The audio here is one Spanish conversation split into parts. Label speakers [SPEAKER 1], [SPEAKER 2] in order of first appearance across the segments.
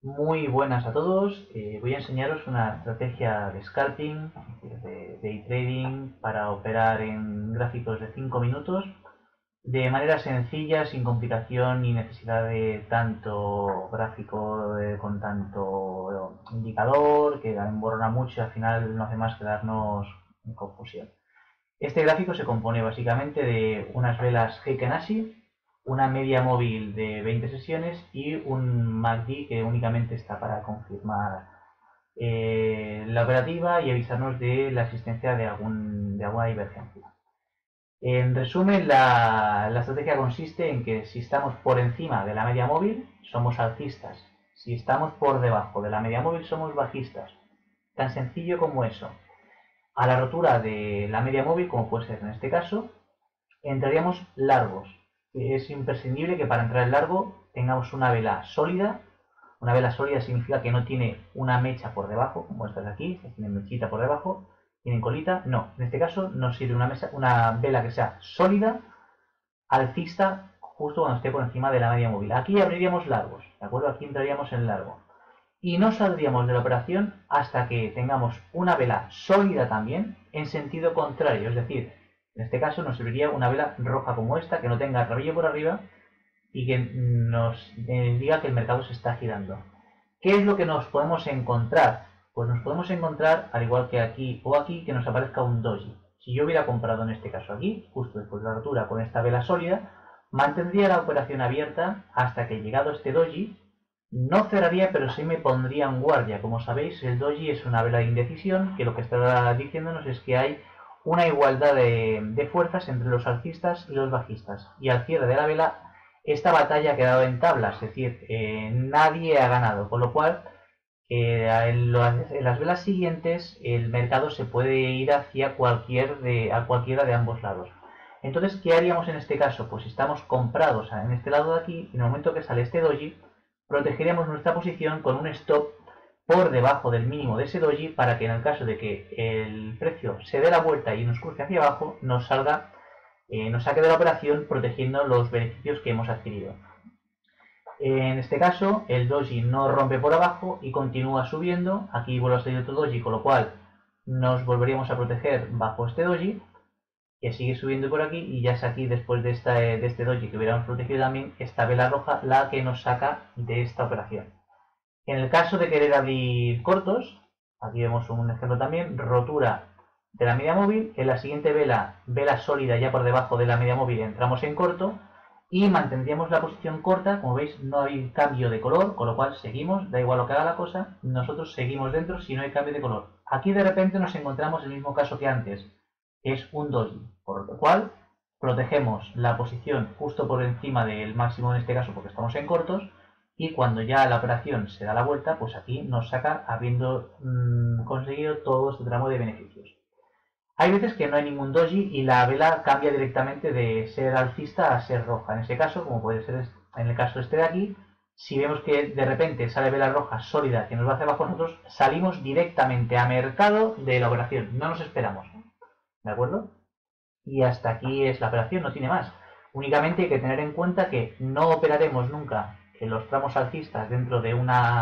[SPEAKER 1] Muy buenas a todos. Voy a enseñaros una estrategia de scalping, de day trading, para operar en gráficos de 5 minutos de manera sencilla, sin complicación ni necesidad de tanto gráfico con tanto indicador que emborrona mucho y al final no hace más que darnos confusión. Este gráfico se compone básicamente de unas velas Heiken Ashi, una media móvil de 20 sesiones y un MACD que únicamente está para confirmar la operativa y avisarnos de la existencia de alguna divergencia. En resumen, la estrategia consiste en que si estamos por encima de la media móvil, somos alcistas. Si estamos por debajo de la media móvil, somos bajistas. Tan sencillo como eso. A la rotura de la media móvil, como puede ser en este caso, entraríamos largos. Es imprescindible que para entrar en largo tengamos una vela sólida. Una vela sólida significa que no tiene una mecha por debajo, como esta de aquí, que tiene mechita por debajo, tienen colita. No, en este caso nos sirve una vela que sea sólida, alcista, justo cuando esté por encima de la media móvil. Aquí abriríamos largos, ¿de acuerdo? Aquí entraríamos en largo. Y no saldríamos de la operación hasta que tengamos una vela sólida también en sentido contrario, es decir, en este caso nos serviría una vela roja como esta, que no tenga rabillo por arriba y que nos diga que el mercado se está girando. ¿Qué es lo que nos podemos encontrar? Pues nos podemos encontrar, al igual que aquí o aquí, que nos aparezca un doji. Si yo hubiera comprado en este caso aquí, justo después de la rotura con esta vela sólida, mantendría la operación abierta hasta que, llegado este doji, no cerraría, pero sí me pondría en guardia. Como sabéis, el doji es una vela de indecisión que lo que está diciéndonos es que hay una igualdad de fuerzas entre los alcistas y los bajistas. Y al cierre de la vela, esta batalla ha quedado en tablas, es decir, nadie ha ganado. Con lo cual, en las velas siguientes, el mercado se puede ir hacia cualquiera de ambos lados. Entonces, ¿qué haríamos en este caso? Pues si estamos comprados en este lado de aquí, en el momento que sale este doji, protegeremos nuestra posición con un stop por debajo del mínimo de ese doji para que en el caso de que el precio se dé la vuelta y nos cruce hacia abajo, nos saque de la operación protegiendo los beneficios que hemos adquirido. En este caso, el doji no rompe por abajo y continúa subiendo. Aquí vuelve a salir otro doji, con lo cual nos volveríamos a proteger bajo este doji, que sigue subiendo por aquí, y ya es aquí, después de este doji que hubiéramos protegido también, esta vela roja la que nos saca de esta operación. En el caso de querer abrir cortos, aquí vemos un ejemplo también, rotura de la media móvil, en la siguiente vela sólida ya por debajo de la media móvil, entramos en corto y mantendríamos la posición corta. Como veis, no hay cambio de color, con lo cual seguimos, da igual lo que haga la cosa, nosotros seguimos dentro si no hay cambio de color. Aquí de repente nos encontramos el mismo caso que antes, es un doji, por lo cual protegemos la posición justo por encima del máximo en este caso porque estamos en cortos, y cuando ya la operación se da la vuelta, pues aquí nos saca habiendo conseguido todo este tramo de beneficios. Hay veces que no hay ningún doji y la vela cambia directamente de ser alcista a ser roja. En ese caso, como puede ser en el caso este de aquí, si vemos que de repente sale vela roja sólida que nos va hacia abajo, nosotros salimos directamente a mercado de la operación, no nos esperamos. ¿De acuerdo? Y hasta aquí es la operación, no tiene más. Únicamente hay que tener en cuenta que no operaremos nunca en los tramos alcistas dentro de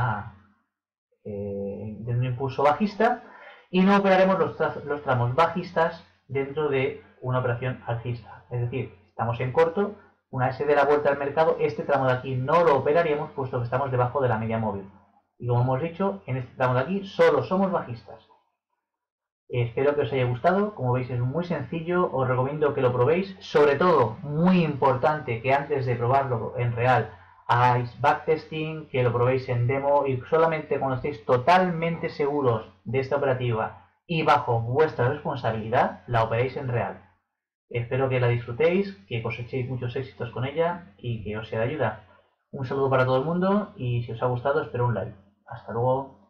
[SPEAKER 1] un impulso bajista, y no operaremos los tramos bajistas dentro de una operación alcista. Es decir, estamos en corto, una vez se dé la vuelta al mercado, este tramo de aquí no lo operaríamos puesto que estamos debajo de la media móvil. Y como hemos dicho, en este tramo de aquí solo somos bajistas. Espero que os haya gustado. Como veis, es muy sencillo, os recomiendo que lo probéis. Sobre todo, muy importante que antes de probarlo en real hagáis backtesting, que lo probéis en demo, y solamente cuando estéis totalmente seguros de esta operativa y bajo vuestra responsabilidad la operéis en real. Espero que la disfrutéis, que cosechéis muchos éxitos con ella y que os sea de ayuda. Un saludo para todo el mundo y si os ha gustado espero un like. Hasta luego.